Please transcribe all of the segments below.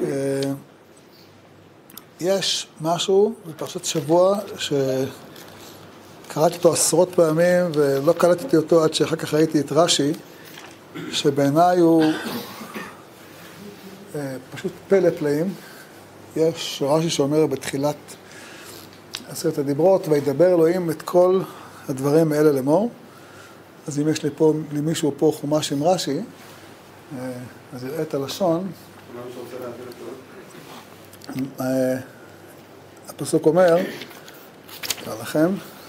יש משהו בפרשת שבוע שקראתי אותו עשרות פעמים ולא קלטתי אותו עד שאחר כך ראיתי את רש"י, שבעיניי הוא פשוט פלא פלאים. יש רש"י שאומר בתחילת 10 הדיברות, וידבר אלוהים את כל הדברים האלה לאמור. אז אם יש לי פה, למישהו פה חומש עם רש"י, אז יראה את הלשון. הפסוק אומר, קרא לכם,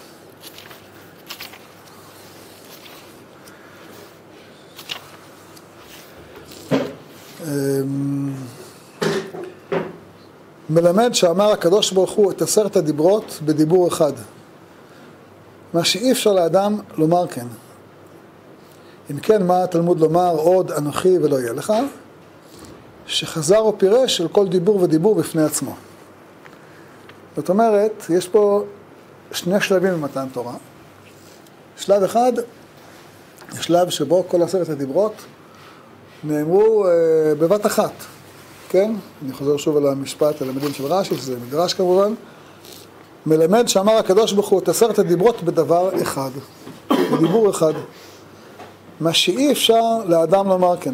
מלמד שאמר הקדוש ברוך הוא את 10 הדיברות בדיבור אחד, מה שאי אפשר לאדם לומר כן. אם כן, מה התלמוד לומר עוד אנוכי ולא יהיה לך? שחזר או פירש של כל דיבור ודיבור בפני עצמו. זאת אומרת, יש פה 2 שלבים במתן תורה. שלב אחד, שלב שבו כל 10 הדיברות נאמרו בבת אחת. כן? אני חוזר שוב על המשפט, על המילים של רש"י, שזה מדרש כמובן. מלמד שאמר הקדוש ברוך הוא את 10 הדיברות בדבר אחד, בדיבור אחד. מה שאי אפשר לאדם לומר כן.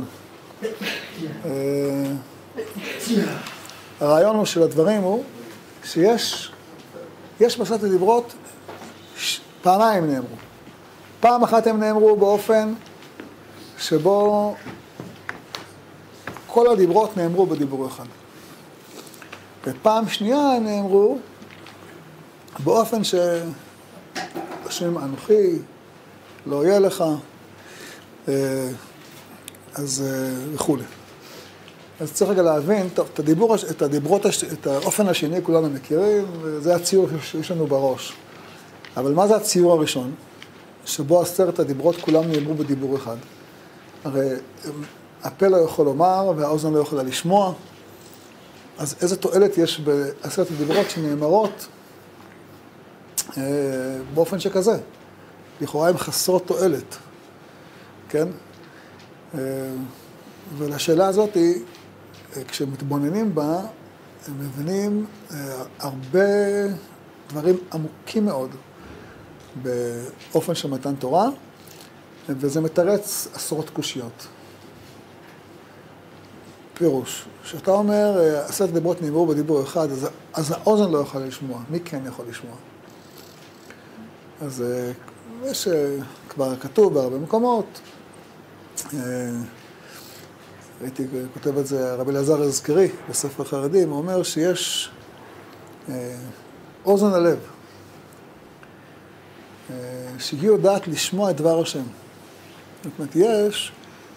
הרעיון הוא של הדברים הוא שיש ב10 הדיברות פעמיים נאמרו. פעם אחת הם נאמרו באופן שבו כל הדיברות נאמרו בדיבור אחד. ופעם שנייה הם נאמרו באופן השם אנוכי, לא יהיה לך, אז וכו'. אז צריך רגע להבין, טוב, את האופן השני כולנו מכירים, וזה הציור שיש לנו בראש. אבל מה זה הציור הראשון? שבו 10 הדיברות כולם נאמרו בדיבור אחד. הרי הפה לא יכול לומר והאוזן לא יכולה לשמוע, אז איזה תועלת יש ב10 הדיברות שנאמרות באופן שכזה? לכאורה הן חסרות תועלת, כן? ולשאלה הזאת, כשמתבוננים בה, הם מבינים הרבה דברים עמוקים מאוד באופן של מתן תורה, וזה מתרץ עשרות קושיות. פירוש, שאתה אומר, 10 הדיברות נאמרו בדיבור אחד, אז האוזן לא יכול לשמוע. מי כן יכול לשמוע? אז יש כבר כתוב בהרבה מקומות, הייתי כותב את זה, רבי אלעזר הזכרי, בספר חרדים, הוא אומר שיש אוזן הלב, שהיא יודעת לשמוע את דבר השם. זאת אומרת, יש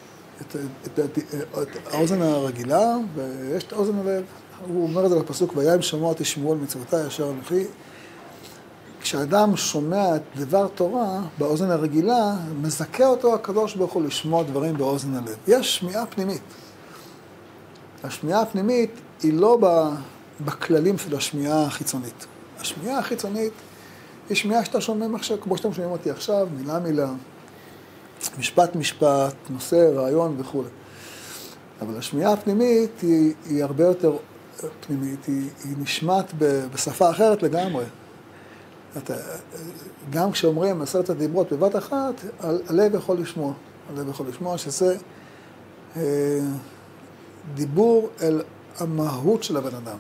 את האוזן הרגילה, ויש את האוזן הלב. הוא אומר את זה בפסוק, והיה אם שמוע תשמעו על מצוותי אשר אנוכי. כשאדם שומע את דבר תורה באוזן הרגילה, מזכה אותו הקדוש ברוך הוא לשמוע דברים באוזן הלב. יש שמיעה פנימית. השמיעה הפנימית היא לא בכללים של השמיעה החיצונית. השמיעה החיצונית היא שמיעה שאתה שומע מחשב, כמו שאתם שומעים אותי עכשיו, מילה מילה, משפט משפט, נושא, רעיון וכו'. אבל השמיעה הפנימית היא הרבה יותר פנימית, היא נשמעת בשפה אחרת לגמרי. גם כשאומרים 10 הדיברות בבת אחת, הלב יכול לשמוע. הלב יכול לשמוע שזה דיבור אל המהות של הבן אדם.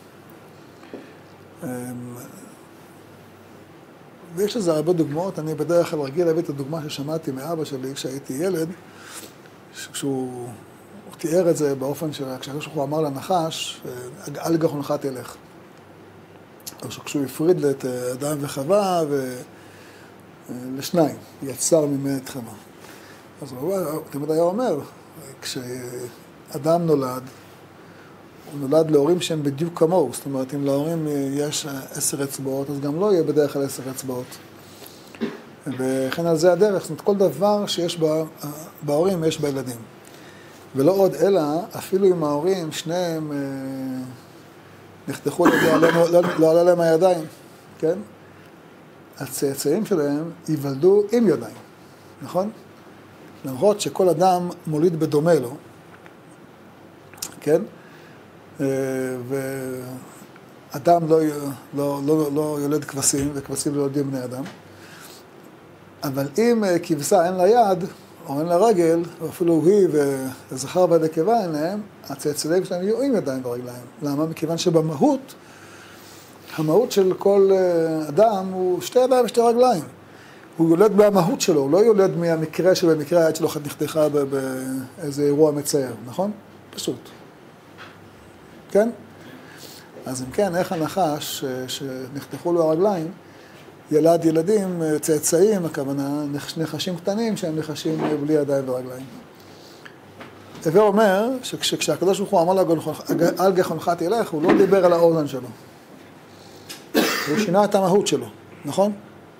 ויש לזה הרבה דוגמאות. אני בדרך כלל רגיל להביא את הדוגמה ששמעתי מאבא שלי כשהייתי ילד, כשהוא תיאר את זה באופן כשהוא אמר לנחש, אל גחונך תלך. או כשהוא הפריד את אדם וחווה לשניים, יצר ממנו את חווה. אז הוא תמיד היה אומר, כשאדם נולד, הוא נולד להורים שהם בדיוק כמוהו. זאת אומרת, אם להורים יש 10 אצבעות, אז גם לא יהיה בדרך כלל 10 אצבעות. וכן על זה הדרך. זאת אומרת, כל דבר שיש בהורים יש בילדים. ולא עוד אלא, אפילו עם ההורים, שניהם נחתכו, לא עלה להם הידיים, כן? הצאצאים שלהם ייוולדו עם ידיים, נכון? למרות שכל אדם מוליד בדומה לו, כן? ואדם לא יולד כבשים, וכבשים לא יולדים בני אדם. אבל אם כבשה אין לה יד, או אין לה רגל, או אפילו היא וזכר ונקבה אין להם, הצאצאים שלהם יהיו עם ידיים ורגליים. למה? מכיוון שבמהות, המהות של כל אדם הוא שתי ידיים ושתי רגליים. הוא יולד במהות שלו, הוא לא יולד מהמקרה שבמקרה היד שלו נחתכה באיזה אירוע מצער, נכון? פשוט. כן? אז אם כן, איך הנחש שנחתכו לו הרגליים, ילד ילדים, צאצאים, הכוונה, נחשים קטנים שהם נחשים בלי ידיים ורגליים. הווה אומר שכשהקדוש ברוך הוא אמר לו על גחונך תלך, הוא לא דיבר על האוזן שלו. הוא שינה את המהות שלו, נכון?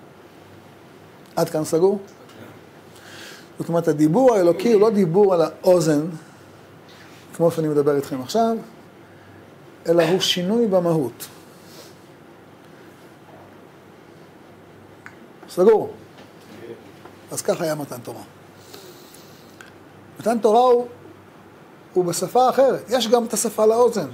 עד כאן סגור? זאת אומרת, הדיבור האלוקי הוא לא דיבור על האוזן, כמו שאני מדבר איתכם עכשיו, אלא הוא שינוי במהות. סגור. אז ככה היה מתן תורה. מתן תורה הוא בשפה אחרת. יש גם את השפה לאוזן.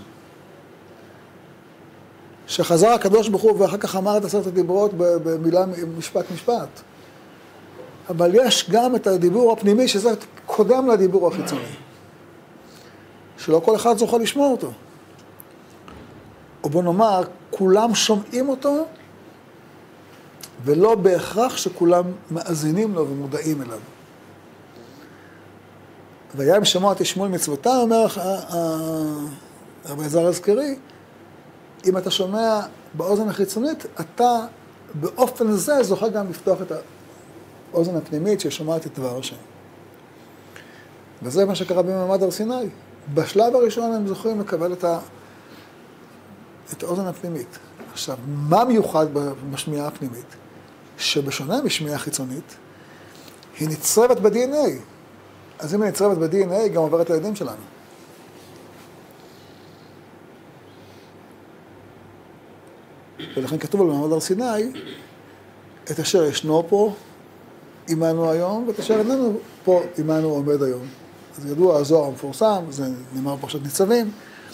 שחזר הקדוש ברוך הוא ואחר כך אמר את 10 הדיברות במילה משפט. אבל יש גם את הדיבור הפנימי שזה קודם לדיבור החיצוני. שלא כל אחד זוכה לשמוע אותו. או בוא נאמר, כולם שומעים אותו, ולא בהכרח שכולם מאזינים לו ומודעים אליו. והיה אם שמעתי שמואל מצוותה, אומר רבי אלעזר הזקרי, אם אתה שומע באוזן החיצונית, אתה באופן זה זוכה גם לפתוח את האוזן הפנימית ששומעת את דבר השם. וזה מה שקרה במעמד הר סיני. בשלב הראשון הם זוכים לקבל את האוזן הפנימית. עכשיו, מה מיוחד בשמיעה הפנימית? שבשונה משמיעה חיצונית, היא נצרבת ב-DNA. אז אם היא נצרבת ב-DNA, היא גם עוברת לידים שלנו. ולכן כתוב על מעמד הר סיני, את אשר ישנו פה עמנו היום, ואת אשר איננו פה עמנו עומד היום. אז ידוע, הזוהר המפורסם, זה נאמר פרשת ניצבים,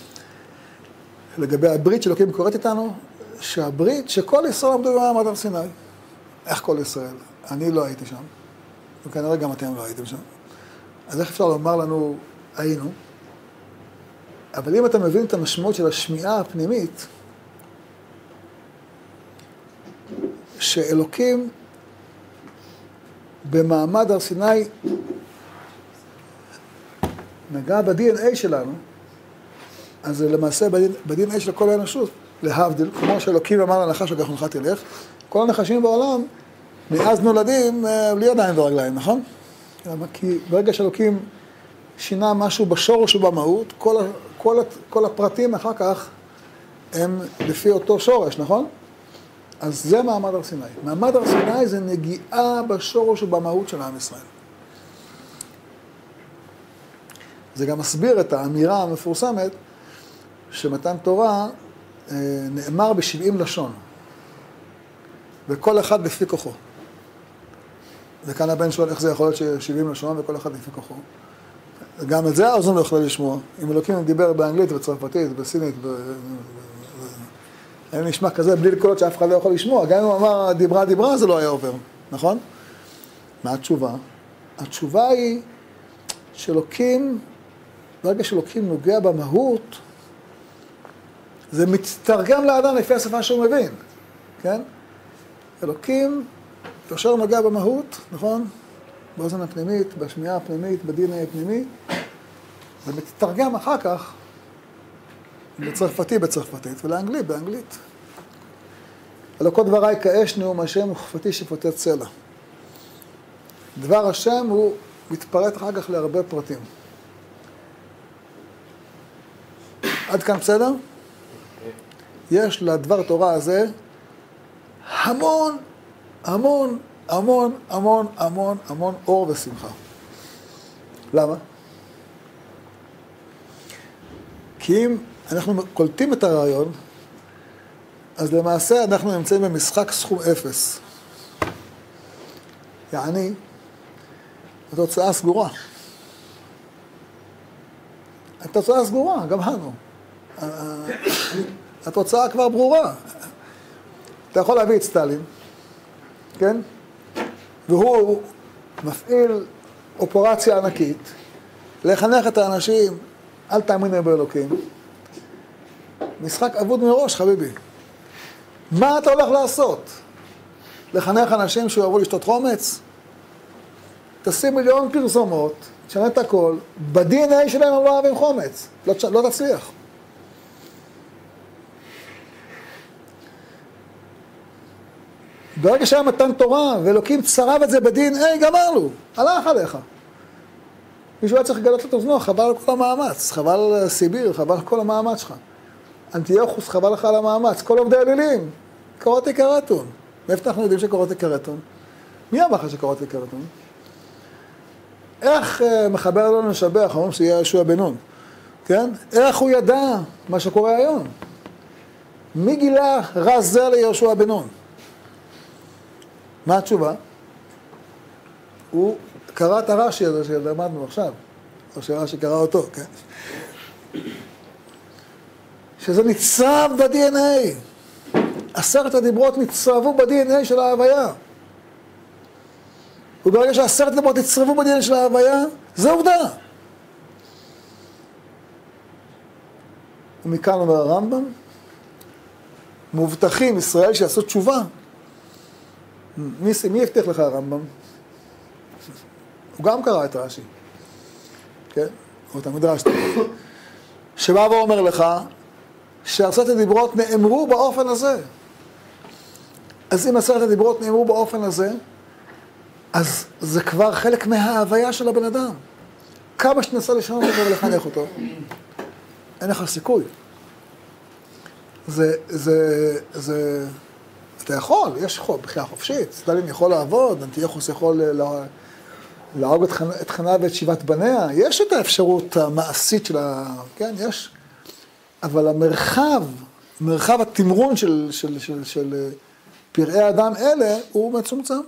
לגבי הברית שאלוקים קוראת איתנו, שהברית שכל ישראל עמדו במעמד הר סיני. איך כל ישראל? אני לא הייתי שם, וכנראה גם אתם לא הייתם שם. אז איך אפשר לומר לנו, היינו? אבל אם אתה מבין את המשמעות של השמיעה הפנימית, שאלוקים במעמד הר סיני נגע ב-DNA שלנו, אז זה למעשה ב-DNA של כל האנושות, להבדיל, כמו שאלוקים אמר לנחש הגחונך תלך, כל הנחשים בעולם מאז נולדים בלי ידיים ורגליים, נכון? כי ברגע שאלוקים שינה משהו בשורש ובמהות, כל הפרטים אחר כך הם לפי אותו שורש, נכון? אז זה מעמד הר סיני. מעמד הר סיני זה נגיעה בשורש ובמהות של עם ישראל. זה גם מסביר את האמירה המפורסמת שמתן תורה נאמר ב70 לשון, וכל אחד לפי כוחו. וכאן הבן שואל איך זה יכול להיות ש70 לשון וכל אחד לפי כוחו. גם את זה האוזן לא יכולה לשמוע. אם אלוקים דיבר באנגלית וצרפתית, בסינית, היה נשמע כזה בלי קולות שאף אחד לא יכול לשמוע. גם אם הוא אמר דיברה, זה לא היה עובר, נכון? מה התשובה? התשובה היא שאלוקים, ברגע שאלוקים נוגע במהות, זה מתתרגם לאדם לפי השפה שהוא מבין, כן? אלוקים, כאשר נוגע במהות, נכון? באוזן הפנימית, בשמיעה הפנימית, ב-DNA הפנימי, זה מתתרגם אחר כך בצרפתית ולאנגלית, באנגלית. אלא כל דבריי כאש נאום השם וכפתי שפוטט צלע. דבר השם הוא מתפרט אחר כך להרבה פרטים. עד כאן בסדר? יש לדבר תורה הזה המון, המון, המון, המון, המון, המון אור ושמחה. למה? כי אם אנחנו קולטים את הרעיון, אז למעשה אנחנו נמצאים במשחק סכום 0. יעני, התוצאה סגורה. התוצאה סגורה, גם לנו. התוצאה כבר ברורה. אתה יכול להביא את סטלין, כן? והוא מפעיל אופרציה ענקית, לחנך את האנשים, אל תאמינו באלוקים. משחק אבוד מראש, חביבי. מה אתה הולך לעשות? לחנך אנשים שאוהבו לשתות חומץ? תשים מיליון פרסומות, תשנה את הכל, ב-DNA שלהם הם לא אוהבים חומץ, לא תצליח. ברגע שהיה מתן תורה, ואלוקים צרב את זה ב-DNA, גמרנו, הלך עליך. מישהו היה צריך לגלות את אוזנו, חבל על כל המאמץ, חבל על סיביר, חבל על כל המאמץ שלך. אנטיוכוס, חבל לך על המאמץ, כל עובדי אלילים, קראתי קרטון. מאיפה אנחנו יודעים שקראתי קרטון? מי אמר לך שקראתי קרטון? איך מחבר לנו לשבח, אומרים שיהיה יהושע בן נון, כן? איך הוא ידע מה שקורה היום? מי גילה רז זה ליהושע בן נון? מה התשובה? הוא קרא את הרש"י הזה שלמדנו עכשיו, או שרש"י קרא אותו, כן? שזה נצרב ב-DNA. 10 הדיברות נצרבו ב-DNA של ההוויה. וברגע ש10 הדיברות נצרבו ב-DNA של ההוויה, זה עובדה. ומכאן אומר הרמב"ם, מובטחים ישראל שיעשו תשובה. מי הבטיח לך הרמב"ם? הוא גם קרא את רש"י. כן? הוא תמיד רש"י. שבא ואומר לך, ש10 הדיברות נאמרו באופן הזה. אז אם 10 הדיברות נאמרו באופן הזה, אז זה כבר חלק מההוויה של הבן אדם. כמה שתנסה לשנות אותו ולחנך אותו, אין לך סיכוי. אתה יכול, יש בחירה חופשית, סטלין יכול לעבוד, אנטיוכוס יכול להרוג את חנה ואת 7 בניה, יש את האפשרות המעשית של כן, יש, אבל מרחב התמרון של פראי האדם אלה הוא מצומצם.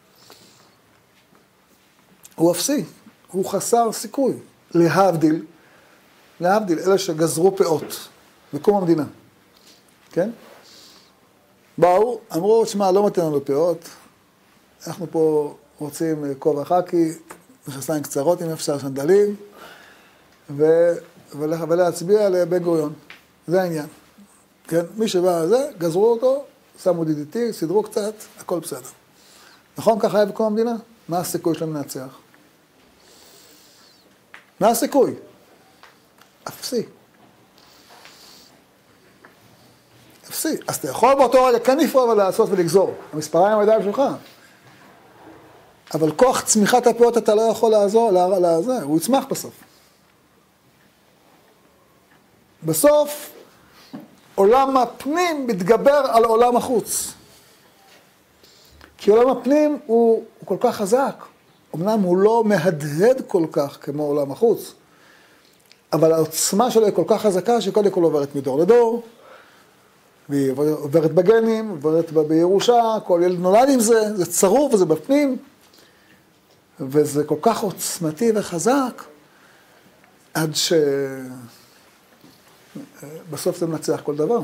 הוא אפסי, הוא חסר סיכוי. להבדיל, אלה שגזרו פאות בקום המדינה, כן? באו, אמרו, תשמע, לא מתאים לנו פאות, אנחנו פה רוצים כובע חקי, מכנסיים קצרות, אם אפשר שנדלים, ולהצביע לבן גוריון. זה העניין. כן? מי שבא לזה, גזרו אותו, שמו DDT, סידרו קצת, הכל בסדר. נכון? ככה היה בקום המדינה? מה הסיכוי שלהם לנצח? מה הסיכוי? אפסי. אפסי. אז אתה יכול באותו רגע כן לפרוע ולעשות ולגזור. המספריים הידיים שלך. אבל כוח צמיחת הפאות אתה לא יכול לעזור לזה, הוא יצמח בסוף. בסוף, עולם הפנים מתגבר על עולם החוץ. כי עולם הפנים הוא כל כך חזק. אמנם הוא לא מהדהד כל כך כמו עולם החוץ, אבל העוצמה שלו היא כל כך חזקה שקודם כל עוברת מדור לדור, והיא עוברת בגנים, עוברת בירושה, כל ילד נולד עם זה, זה צרוף וזה בפנים, וזה כל כך עוצמתי וחזק, עד שבסוף זה מנצח כל דבר.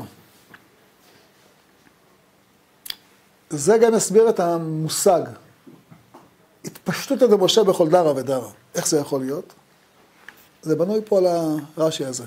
זה גם יסביר את המושג, התפשטות את משה בכל דרה ודרה. איך זה יכול להיות? זה בנוי פה על הרש"י הזה.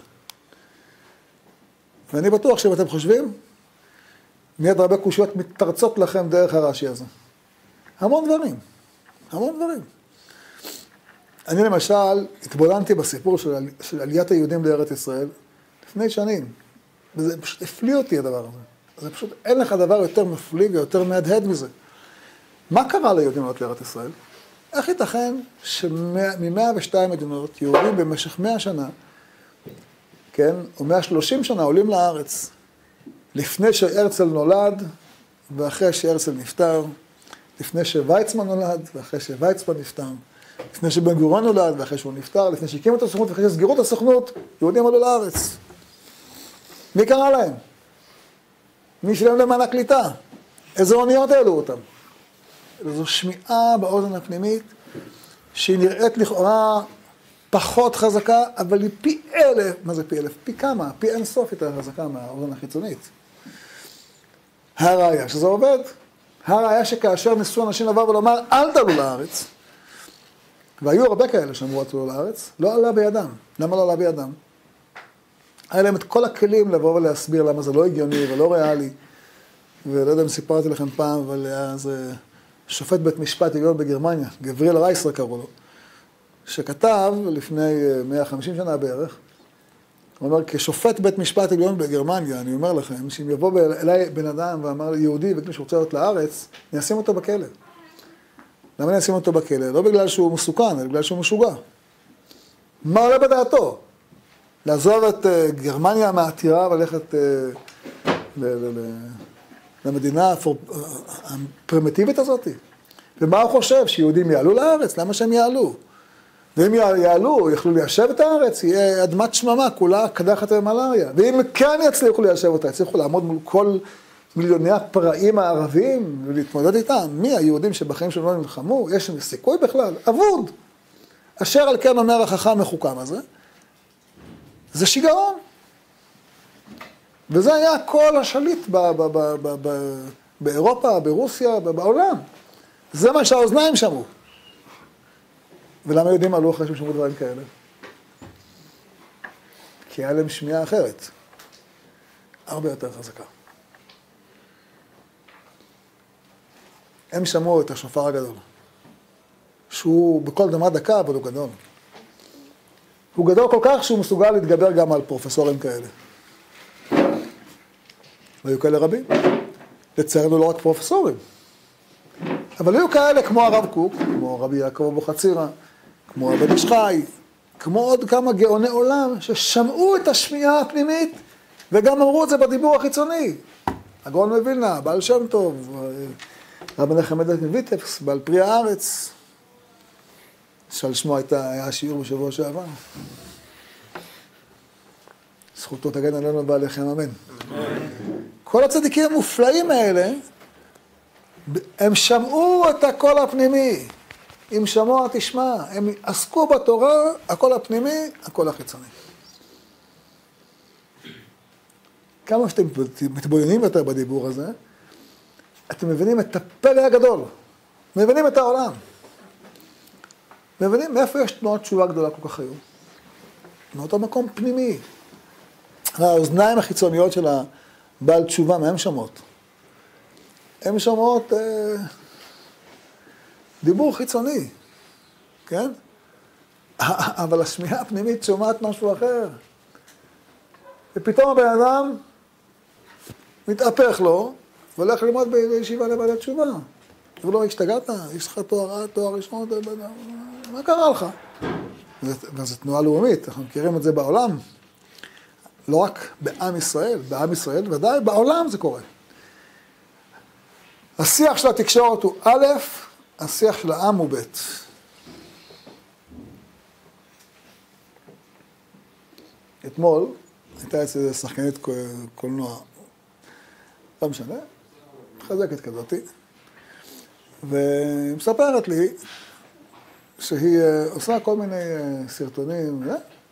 ואני בטוח שאם אתם חושבים, מיד הרבה קושיות מתפרצות לכם דרך הרש"י הזה. המון דברים. אני למשל התבוננתי בסיפור של עליית היהודים לארץ ישראל לפני שנים, וזה פשוט הפליא אותי הדבר הזה. זה פשוט, אין לך דבר יותר מפליא ויותר מהדהד מזה. מה קרה ליהודים לעלות לארץ ישראל? איך ייתכן שמ-102 מדינות יהודים במשך 100 שנה, כן, או 130 שנה עולים לארץ, לפני שהרצל נולד ואחרי שהרצל נפטר, לפני שוויצמן נולד ואחרי שוויצמן נפטר, לפני שבן גוריון נולד ואחרי שהוא נפטר, לפני שהקימו את הסוכנות ואחרי שסגירו את הסוכנות, יהודים עלו לארץ. מי קרא להם? מי שלם למען הקליטה? איזה אוניות העלו אותם? זו שמיעה באוזן הפנימית, שהיא נראית לכאורה פחות חזקה, אבל היא פי 1000, מה זה פי 1000? פי כמה? פי אין סוף יותר חזקה מהאוזן החיצונית. הראיה שזה עובד. הראיה שכאשר ניסו אנשים לבוא ולומר, אל תעלו לארץ, והיו הרבה כאלה שאמרו תעלו לארץ, לא עלה בידם. למה לא עלה בידם? היה להם את כל הכלים לבוא ולהסביר למה זה לא הגיוני ולא ריאלי. ולא יודע אם סיפרתי לכם פעם, אבל היה איזה שופט בית משפט עליון בגרמניה, גבריאל רייסר קראו לו, שכתב לפני 150 שנה בערך, הוא אומר, כשופט בית משפט עליון בגרמניה, אני אומר לכם, שאם יבוא אליי בן אדם ואמר לי, יהודי, וכלי שרוצה להיות לארץ, אני אשים אותו בכלא. למה אני אשים אותו בכלא? לא בגלל שהוא מסוכן, אלא בגלל שהוא משוגע. מה עולה בדעתו? לעזוב את גרמניה מהעתירה וללכת למדינה הפרימיטיבית הזאת. ומה הוא חושב? שיהודים יעלו לארץ? למה שהם יעלו? ואם יעלו, יכלו ליישב את הארץ, יהיה אדמת שממה, כולה קדחת ומלריה. ואם כן יצליחו ליישב אותה, יצליחו לעמוד מול כל מיליוני הפראים הערבים ולהתמודד איתם. מי היהודים שבחיים שלהם לא נלחמו? יש שם סיכוי בכלל? אבוד. אשר על כן אומר החכם מחוכם הזה, זה שיגעון. וזה היה כל השליט באירופה, ברוסיה, בעולם. זה מה שהאוזניים שמעו. ולמה יהודים עלו אחרי ששמעו דברים כאלה? כי היה להם שמיעה אחרת. הרבה יותר חזקה. הם שמעו את השופר הגדול. שהוא בכל דמה דקה, אבל הוא גדול. הוא גדול כל כך שהוא מסוגל להתגבר גם על פרופסורים כאלה. והיו כאלה רבים. לצערנו לא רק פרופסורים. אבל היו כאלה כמו הרב קוק, כמו רבי יעקב אבוחצירא, כמו הבן איש חי, כמו עוד כמה גאוני עולם ששמעו את השמיעה הפנימית וגם אמרו את זה בדיבור החיצוני. הגאון מווילנה, בעל שם טוב, רבי מנחם מנדל מוויטבסק, בעל פרי הארץ, שעל שמו היה שיעור בשבוע שעבר. זכותו תגן עלינו ועליכם, אמן. כל הצדיקים המופלאים האלה, הם שמעו את הקול הפנימי. אם שמוע תשמע, הם עסקו בתורה, הקול הפנימי, הקול החיצוני. כמה שאתם מתבוננים יותר בדיבור הזה, אתם מבינים את הפלא הגדול, מבינים את העולם. מבינים מאיפה יש תנועת תשובה גדולה כל כך היום? מאותו מקום פנימי. האוזניים החיצוניות של הבעל תשובה, מה הן שמעות? הן שמעות דיבור חיצוני, כן? אבל השמיעה הפנימית שומעת משהו אחר. ופתאום הבן אדם מתהפך לו, והולך ללמוד בישיבה לבעלי תשובה. ולא, השתגעת, יש לך תואר ראשון, מה קרה לך? וזו תנועה לאומית, אנחנו מכירים את זה בעולם. לא רק בעם ישראל, ודאי בעולם זה קורה. השיח של התקשורת הוא א', השיח של העם הוא ב'. אתמול הייתה אצל שחקנית קולנוע, לא משנה, מחזקת כזאת, והיא מספרת לי שהיא עושה כל מיני סרטונים,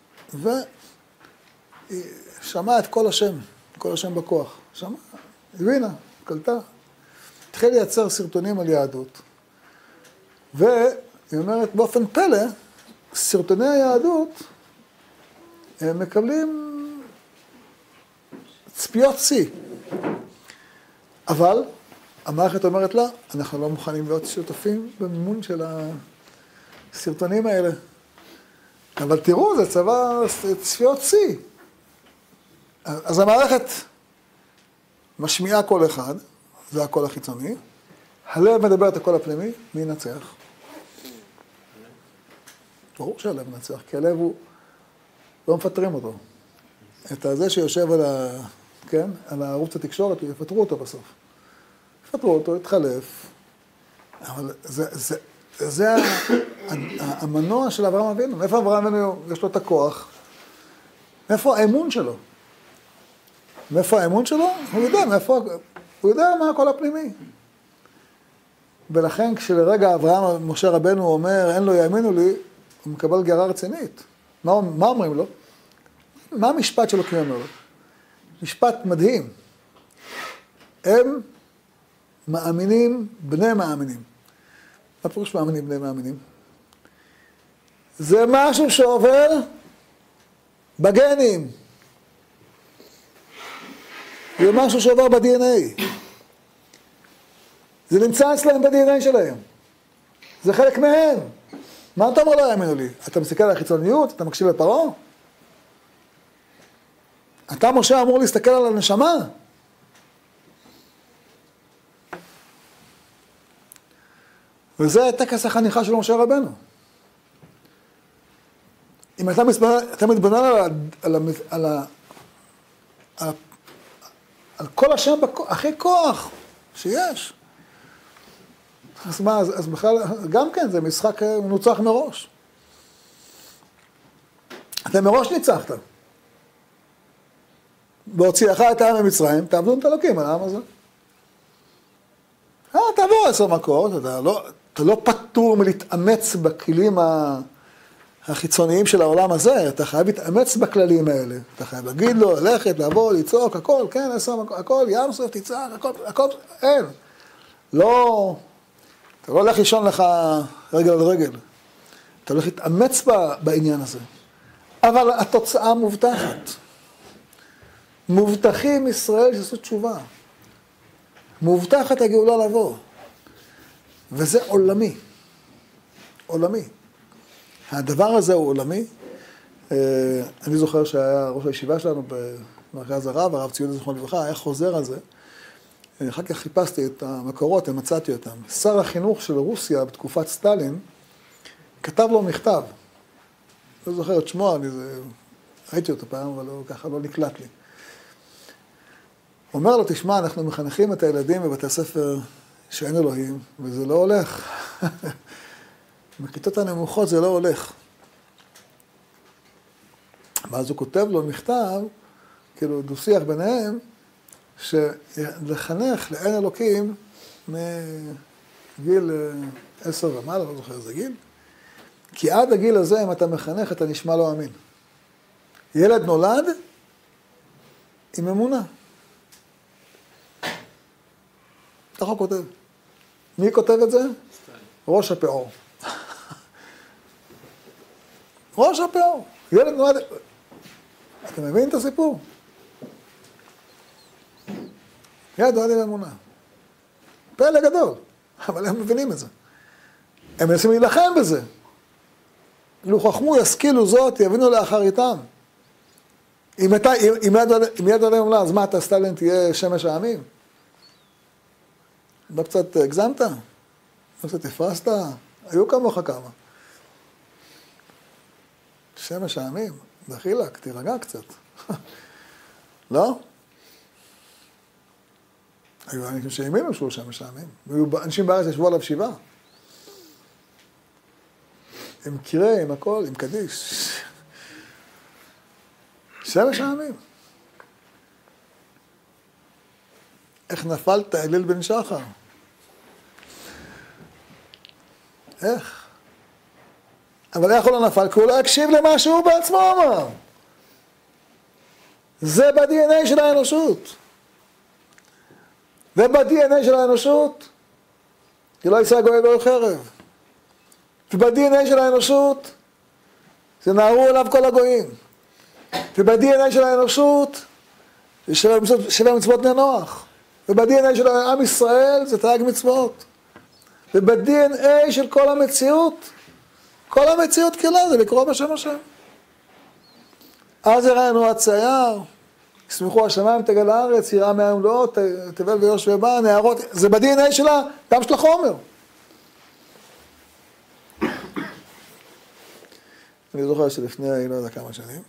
והיא שמעה את כל השם בכוח. שמעה, הבינה, קלטה. התחיל לייצר סרטונים על יהדות. והיא אומרת, באופן פלא, סרטוני היהדות הם מקבלים צפיות שיא. אבל המערכת אומרת לה, אנחנו לא מוכנים להיות שותפים במימון של הסרטונים האלה. אבל תראו, זה צפיות שיא. אז המערכת משמיעה קול אחד, זה הקול החיצוני. הלב מדבר את הקול הפנימי, מי ינצח? ברור שהלב ינצח, כי הלב הוא, לא מפטרים אותו. את הזה שיושב על הערוץ התקשורת, יפטרו אותו בסוף. יפטרו אותו, יתחלף. אבל זה המנוע של אברהם אבינו. מאיפה אברהם אבינו יש לו את הכוח? מאיפה האמון שלו? מאיפה האמון שלו? הוא יודע מה הקול הפנימי. ולכן כשלרגע אברהם, משה רבנו אומר, אין לו יאמינו לי, הוא מקבל גרה רצינית. מה אומרים לו? מה המשפט שלו אומר לו? משפט מדהים. הם מאמינים בני מאמינים. מה פירוש מאמינים בני מאמינים? זה משהו שעובר בגנים. זה משהו שעובר ב-DNA. זה נמצא אצלהם ב-DNA שלהם. זה חלק מהם. מה אתה אומר לא יאמינו לי? אתה מסתכל על החיצוניות? אתה מקשיב לפרעה? אתה, משה, אמור להסתכל על הנשמה? וזה טקס החניכה של משה רבנו. אם אתה מתבונן על כל השם הכי כוח שיש. אז מה, אז בכלל, גם כן, זה משחק מנוצח מראש. אתה מראש ניצחת. בהוציאך את העם ממצרים, תעבדו את אלוקים על העם הזה. תעבור 10 מכות, אתה לא פטור מלהתאמץ בכלים החיצוניים של העולם הזה, אתה חייב להתאמץ בכללים האלה. אתה חייב להגיד לו, ללכת, לעבור, לצעוק, הכל, כן, 10 מכות, הכל, ים סוף, תצעק, הכל, אין. לא, אתה לא הולך לישון לך רגל על רגל. אתה הולך להתאמץ בעניין הזה. אבל התוצאה מובטחת. מובטחים ישראל שעשו תשובה. מובטחת הגאולה לבוא. וזה עולמי. עולמי. הדבר הזה הוא עולמי. אני זוכר שהיה ראש הישיבה שלנו במרכז הרב ציון זכרון לברכה, היה חוזר על זה. אחר כך חיפשתי את המקורות, מצאתי אותם. שר החינוך של רוסיה בתקופת סטלין, כתב לו מכתב. לא זוכר את שמו, ראיתי אותו פעם, אבל ככה לא נקלט לי. הוא אומר לו, תשמע, אנחנו מחנכים את הילדים בבתי הספר שאין אלוהים, וזה לא הולך. בכיתות הנמוכות זה לא הולך. ואז הוא כותב לו מכתב, כאילו דו-שיח ביניהם, שלחנך לאין אלוקים מגיל 10 ומעלה, לא זוכר איזה גיל, כי עד הגיל הזה, אם אתה מחנך, אתה נשמע לא אמין. ילד נולד עם אמונה. ככה הוא כותב. מי כותב את זה? ראש הפאור. ראש הפאור. ילד נולד... אתה מבין את הסיפור? ילד נולד עם אמונה. פלא גדול. אבל הם מבינים את זה. הם מנסים להילחם בזה. לו חכמו, ישכילו זאת, יבינו לאחר איתם. אם יד עליהם אומלה, אז מה, אתה סטלין תהיה שמש העמים? לא קצת הגזמת? לא קצת הפרסת? היו כמוך כמה. שמש העמים, דחילק, תירגע קצת. לא? היו אנשים שהאמינו שהוא שמש העמים. אנשים בארץ ישבו עליו 7. עם קרא, עם הכל, עם קדיש. שמש העמים. איך נפלת, אליל בן שחר? איך? אבל איך הוא לא נפל? כי הוא לא הקשיב למה שהוא בעצמו אמר. זה ב-DNA של האנושות. וב-DNA של האנושות, כי לא יישא גוי באור חרב. וב-DNA של האנושות, זה נערו אליו כל הגויים. וב-DNA של האנושות, זה 7 מצוות בני נוח. וב-DNA של עם ישראל, זה תרי"ג מצוות. וב-DNA של כל המציאות כולה, זה לקרוא בשם השם. אז יראינו הצייר, ישמחו השמיים תגל הארץ, יראה מהים לא, תבל ויוש ובא, נערות, זה ב-DNA שלה, גם של החומר. אני זוכר שלפני, לא יודע כמה שנים,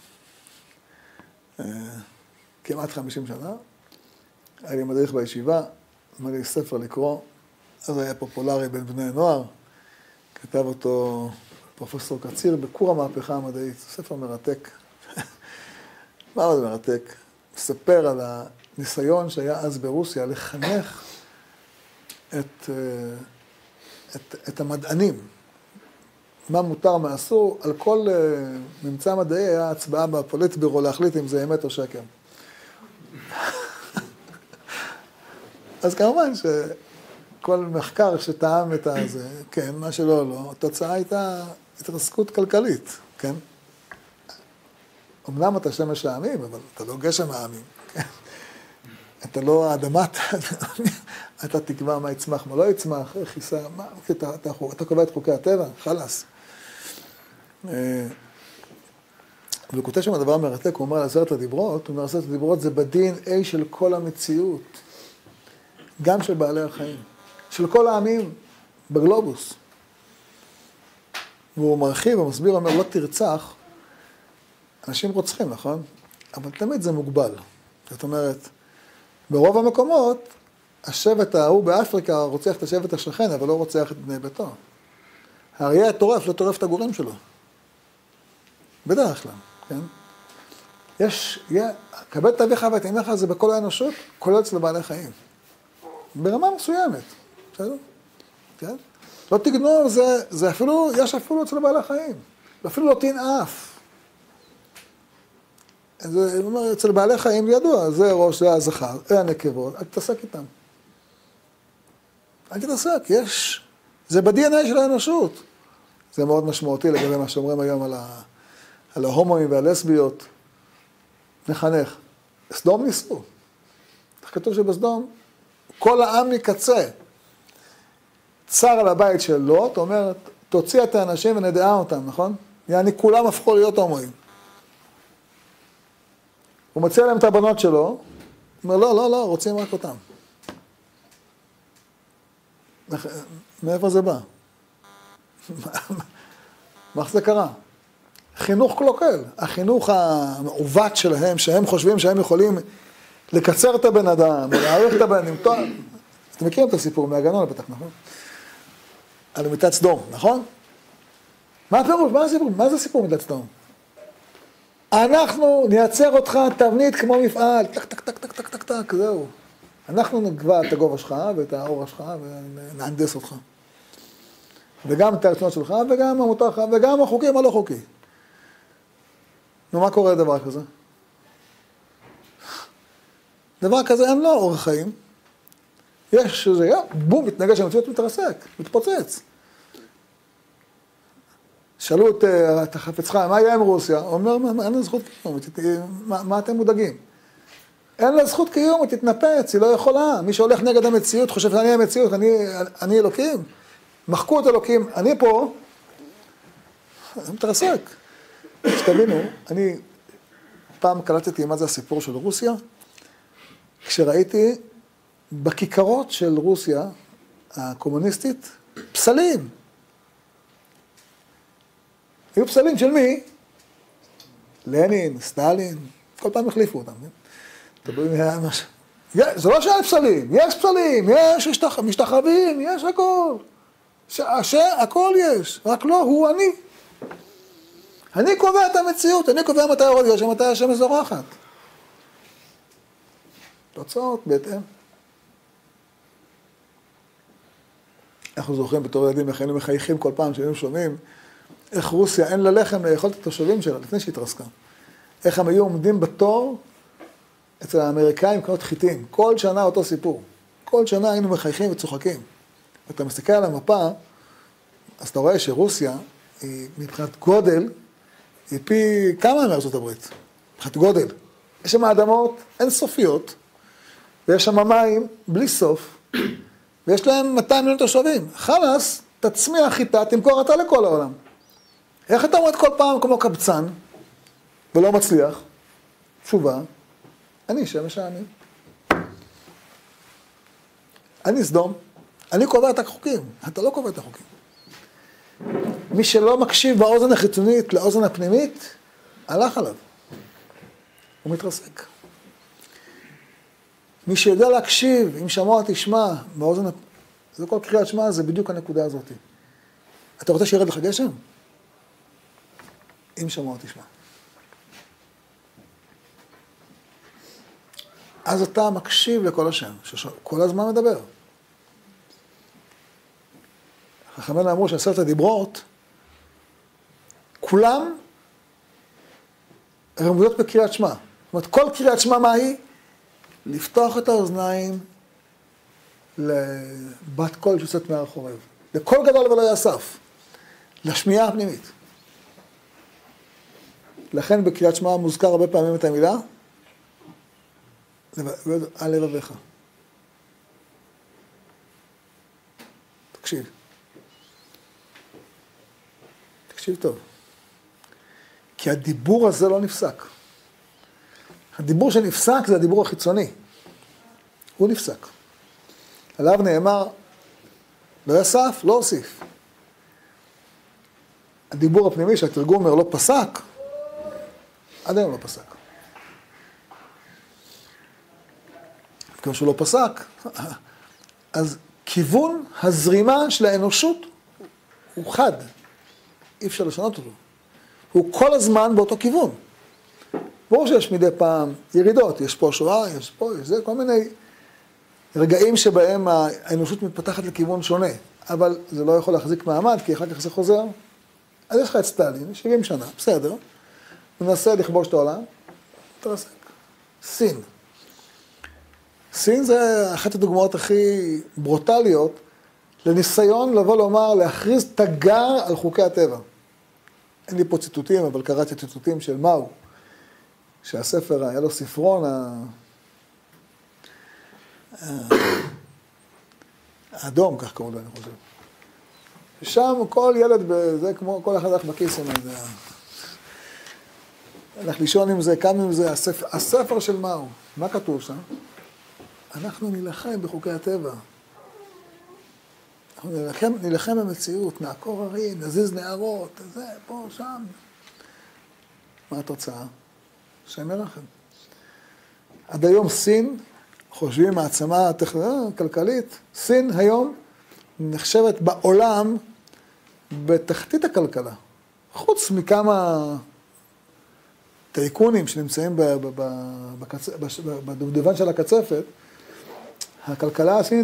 כמעט 50 שנה, היה לי מדריך בישיבה, אמר לי ספר לקרוא, אז היה פופולרי בין בני נוער, כתב אותו פרופסור קציר בכור המהפכה המדעית, ספר מרתק. מה זה מרתק? מספר על הניסיון שהיה אז ברוסיה לחנך את המדענים מה מותר, מה אסור, על כל ממצא מדעי היה הצבעה בפוליטבירו להחליט אם זה אמת או שקר. אז כמובן שכל מחקר שטעם את הזה, כן, מה שלא, לא, התוצאה הייתה התרסקות כלכלית, כן? אמנם אתה שמש העמים, אבל אתה לא גשם העמים, כן? אתה לא האדמה, אתה תקבע מה יצמח, מה לא יצמח, איך יישא, אתה קובע את חוקי הטבע, חלס. והוא כותב שם הדבר מרתק, הוא אומר על 10 הדיברות, הוא אומר 10 הדיברות זה ב-DNA של כל המציאות, גם של בעלי החיים, של כל העמים בגלובוס. והוא מרחיב, הוא מסביר, הוא אומר, לא תרצח, אנשים רוצחים, נכון? אבל תמיד זה מוגבל. זאת אומרת, ברוב המקומות, השבט ההוא באפריקה רוצח את השבט השכן, אבל לא רוצח את בני ביתו. האריה הטורף לא טורף את הגורים שלו. בדרך כלל, כן? קבל את אביך ואת אמך זה בכל האנושות, כולל אצל בעלי חיים. ברמה מסוימת, בסדר? כן? לא תגנוב, זה אפילו, יש אפילו אצל בעלי חיים. ואפילו לא תנאף. זה אומר, אצל בעלי חיים ידוע, זה ראש, זה הזכר, זה הנקבות, אל תתעסק איתם. אל תתעסק, זה ב-DNA של האנושות. זה מאוד משמעותי לגבי מה שאומרים היום על ההומואים והלסביות. נחנך. סדום ניסו. כתוב שבסדום, כל העם מקצה. צר על הבית של לוט, אומרת, תוציא את האנשים ונדעה אותם, נכון? יעני, כולם הפכו להיות הומואים. הוא מציע להם את הבנות שלו, הוא אומר, לא, רוצים רק אותם. מאיפה זה בא? מה זה קרה? חינוך קלוקל, החינוך המעוות שלהם, שהם חושבים שהם יכולים לקצר את הבן אדם, להעריך את הבן אדם. אתם מכירים את הסיפור מהגנון לפתח, נכון? על מיטת סדום, נכון? מה הפירוש? מה זה סיפור מיטת סדום? אנחנו נייצר אותך תבנית כמו מפעל, טק, טק, טק, טק, טק, טק, טק, זהו. אנחנו נקבע את הגובה שלך ואת האור שלך ונהנדס אותך. וגם את הרצונות שלך וגם המותר לך וגם החוקים הלא חוקי. נו, מה קורה לדבר כזה? דבר כזה אין לו אורח חיים. יש שזה, בום, מתנגש, המציאות מתרסק, מתפוצץ. שאלו את החפצך, מה יהיה עם רוסיה? הוא אומר, אין לה זכות קיום, מה אתם מודאגים? אין לה זכות קיום, היא תתנפץ, היא לא יכולה. מי שהולך נגד המציאות, חושב שאני המציאות, אני אלוקים. מחקו את אלוקים, אני פה, אני מתרסק. שתבינו, אני פעם קלטתי מה זה הסיפור של רוסיה, כשראיתי בכיכרות של רוסיה הקומוניסטית, פסלים. היו פסלים של מי? לנין, סטלין, כל פעם החליפו אותם. תלוי משהו. זה לא שאין פסלים, יש פסלים, יש משתחווים, יש הכל. הכל יש, רק לא, הוא אני. אני קובע את המציאות, אני קובע מתי יורד גשם, מתי השמש זורחת. תוצאות בהתאם. אנחנו זוכרים בתור ילדים איך היינו מחייכים כל פעם שהיינו שומעים איך רוסיה אין לה לחם לאכול את התושבים שלה לפני שהתרסקה. איך הם היו עומדים בתור אצל האמריקאים לקנות חיטים. כל שנה אותו סיפור. כל שנה היינו מחייכים וצוחקים. ואתה מסתכל על המפה, אז אתה רואה שרוסיה היא מבחינת גודל, היא פי כמה מארצות הברית. מבחינת גודל. יש שם אדמות אינסופיות, ויש שם מים בלי סוף, ויש להם 200 מיליון תושבים. חלאס, תצמיח חיטה, תמכור אתה לכל העולם. איך אתה עומד כל פעם כמו קבצן, ולא מצליח? תשובה, אני שמש העמים. אני סדום. אני קובע את החוקים, אתה לא קובע את החוקים. מי שלא מקשיב באוזן החיצונית לאוזן הפנימית, הלך עליו. הוא מתרסק. מי שיודע להקשיב, אם שמוע תשמע, באוזן... זה כל קריאת שמע, זה בדיוק הנקודה הזאת. אתה רוצה שירד לך גשם? אם שמוע תשמע. אז אתה מקשיב לכל השם, שכל הזמן מדבר. חכמינו אמרו ש10 הדיברות, כולם רמוזות בקריאת שמע. זאת אומרת, כל קריאת שמע מה היא? לפתוח את האוזניים לבת קול שיוצאת מהר חורב. לכל גדול ולא יאסף. לשמיעה הפנימית. לכן בקריאת שמע מוזכר הרבה פעמים את המילה על לבביך. תקשיב. תקשיב טוב. כי הדיבור הזה לא נפסק. הדיבור שנפסק זה הדיבור החיצוני. הוא נפסק. עליו נאמר, לא יסף, לא הוסיף. הדיבור הפנימי שהתרגום אומר לא פסק, עד היום לא פסק. כמו שהוא לא פסק, אז כיוון הזרימה של האנושות הוא חד. אי אפשר לשנות אותו. הוא כל הזמן באותו כיוון. ברור שיש מדי פעם ירידות, יש פה שואה, יש פה, יש זה, כל מיני רגעים שבהם האנושות מתפתחת לכיוון שונה. אבל זה לא יכול להחזיק מעמד, כי אחר כך זה חוזר. אז יש לך את סטלין, 70 שנה, בסדר. מנסה לכבוש את העולם, תרסק. סין. סין זה אחת הדוגמאות הכי ברוטליות לניסיון לבוא לומר, להכריז תגר על חוקי הטבע. אין לי פה ציטוטים, אבל קראתי ציטוטים של מאו, שהספר, היה לו ספרון, האדום, כך קראו לו, אני חושב. ושם כל ילד, זה כמו כל אחד הלך בכיס עם זה. הלך לישון עם זה, קם עם זה, הספר של מאו. מה כתוב שם? אנחנו נלחם בחוקי הטבע. אנחנו נלחם במציאות, נעקור הרים, נזיז נערות, זה, פה, שם. מה התוצאה? שם ירחם. עד היום סין, חושבים מעצמה כלכלית, סין היום נחשבת בעולם בתחתית הכלכלה. חוץ מכמה טייקונים שנמצאים בדובדבן של הקצפת, הכלכלה הסינית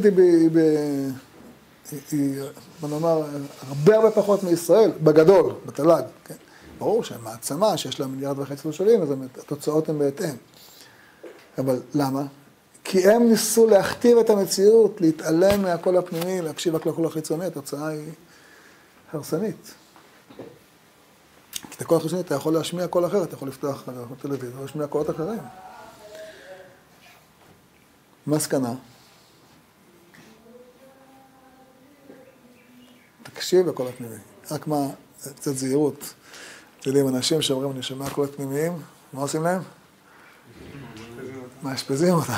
היא, בוא נאמר, הרבה פחות מישראל, בגדול, בתל"ג. כן? ברור שהם מעצמה, שיש לה 1.5 מיליארד תושבים, אז התוצאות הן בהתאם. אבל למה? כי הם ניסו להכתיב את המציאות, להתעלם מהקול הפנימי, להקשיב רק לקול החיצוני, התוצאה היא הרסנית. כי את הקול החיצוני אתה יכול להשמיע קול אחר, אתה יכול לפתוח טלוויזיה, להשמיע קולות אחרים. מסקנה. תקשיב לקול הפנימי. רק מה, קצת זהירות. אתם יודעים, אנשים שאומרים, אני שומע קולות פנימיים, מה עושים להם? מאשפזים אותם.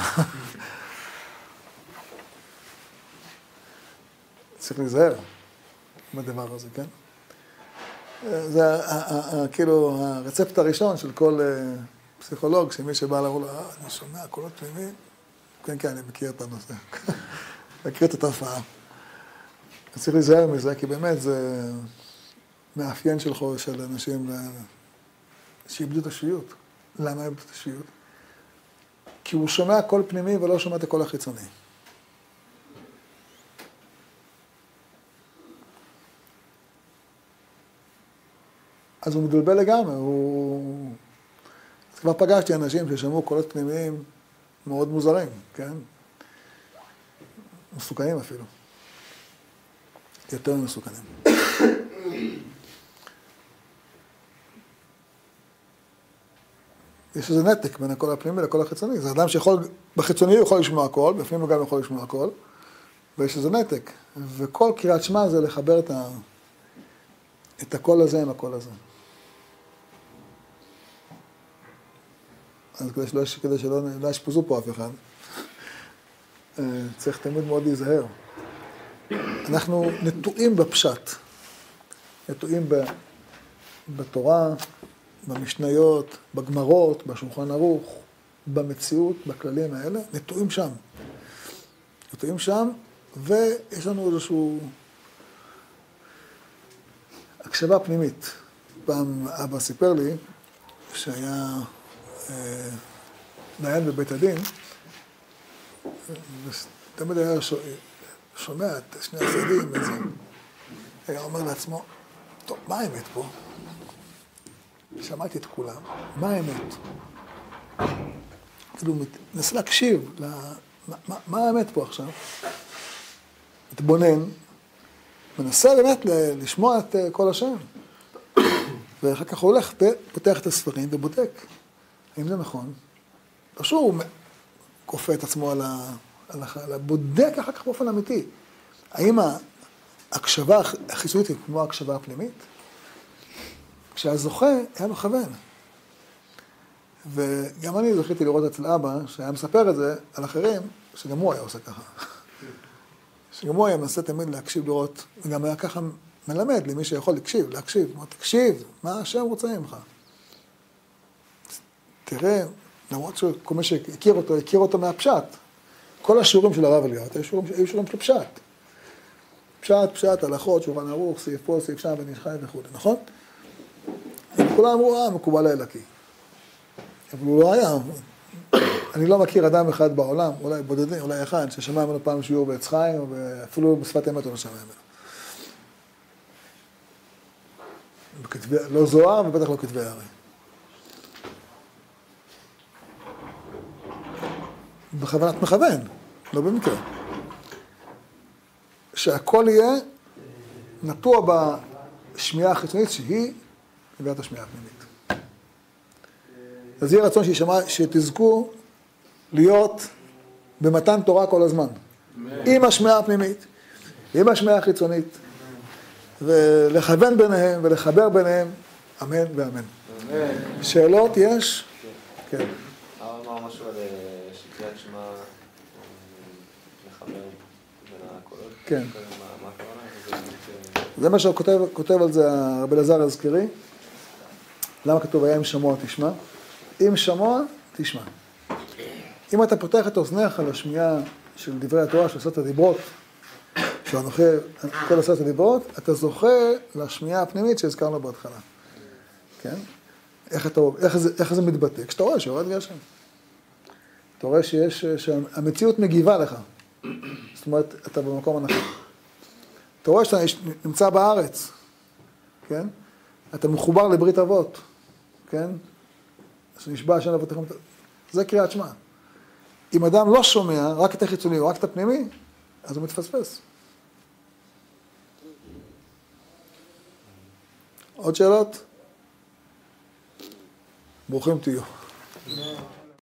צריך להיזהר בדבר הזה, כן? זה כאילו הרצפט הראשון של כל פסיכולוג, שמי שבא להראות לו, אני שומע קולות פנימיים. כן, כן, אני מכיר את הנושא. מכיר את התופעה. צריך להיזהר מזה, כי באמת זה מאפיין של אנשים שאיבדו את השפיות. למה איבדו את השפיות? כי הוא שומע קול פנימי ולא שומע את הקול החיצוני. אז הוא מדולבל לגמרי, אז כבר פגשתי אנשים ששמעו קולות פנימיים מאוד מוזרים, כן? מסוכנים אפילו. יותר מסוכנים. יש איזה נתק בין הקול הפנימי לקול החיצוני. זה אדם שיכול, בחיצוני הוא יכול לשמוע הקול, בפנים הוא גם יכול לשמוע הקול, ויש איזה נתק. וכל קריאת שמע זה לחבר את הקול הזה עם הקול הזה. אז כדי שלא ישפזו פה אף אחד, צריך תמיד מאוד להיזהר. אנחנו נטועים בפשט, נטועים בתורה, במשניות, בגמרות, בשולחן ערוך, במציאות, בכללים האלה, נטועים שם. נטועים שם, ויש לנו איזשהו הקשבה פנימית. פעם אבא סיפר לי שהיה דיין בבית הדין, ותמיד היה שומע את שני הצדדים, היה אומר לעצמו, טוב, מה האמת פה? שמעתי את כולם, מה האמת? כאילו, נסה להקשיב, מה האמת פה עכשיו? מתבונן, מנסה באמת לשמוע את כל השם. ואחר כך הוא הולך ופותח את הספרים ובודק, האם זה נכון? לא שהוא כופה את עצמו על בודק אחר כך באופן אמיתי. האם ההקשבה החיצונית היא כמו ההקשבה הפנימית? כשהזוכה היה מכוון. וגם אני זכיתי לראות אצל אבא, שהיה מספר את זה על אחרים, שגם הוא היה עושה ככה. שגם הוא היה מנסה תמיד להקשיב לראות, וגם היה ככה מלמד למי שיכול להקשיב. הוא אומר, תקשיב, מה השם רוצה ממך? תראה, למרות שכל מי שהכיר אותו, הכיר אותו מהפשט. כל השיעורים של הרב אליהו, היו שיעורים של פשט. פשט, הלכות, שולחן ערוך, סעיף פה, סעיף שם, ונשחי וכו', נכון? וכולם אמרו, מקובל האלוקי. אבל הוא לא היה, אני לא מכיר אדם אחד בעולם, אולי בודדים, אולי אחד, ששמע ממנו פעם שיעור בעץ חיים, ואפילו בשפת אמת הוא לא שמע ממנו. לא זוהר ובטח לא כתבי הרי. בכוונת מכוון, לא במקרה. שהכל יהיה נטוע בשמיעה החיצונית שהיא נביאת השמיעה הפנימית. אז יהיה רצון שתזכו להיות במתן תורה כל הזמן. עם השמיעה הפנימית, עם השמיעה החיצונית, ולכוון ביניהם ולחבר ביניהם, אמן ואמן. שאלות יש? כן. אמר משהו על שקריאת שמע לחבר בין הקולות? כן. מה הכוונה? זה מה שכותב על זה הרב אלעזר הזכרי. למה כתוב היה אם שמוע תשמע? אם שמוע תשמע. אם אתה פותח את אוזניך על השמיעה של דברי התורה, של עשרת הדיברות, של אנוכי כל עשרת הדיברות, אתה זוכה לשמיעה הפנימית שהזכרנו בהתחלה. כן? איך זה מתבטא? כשאתה רואה שיורד גשם. אתה רואה שהמציאות מגיבה לך. זאת אומרת, אתה במקום הנכון. אתה רואה שאתה נמצא בארץ, כן? אתה מחובר לברית אבות, כן? שנשבע השם לאבותיכם. זה קריאת שמע. אם אדם לא שומע רק את החיצוני או רק את הפנימי, אז הוא מתפספס. עוד שאלות? ברוכים תהיו.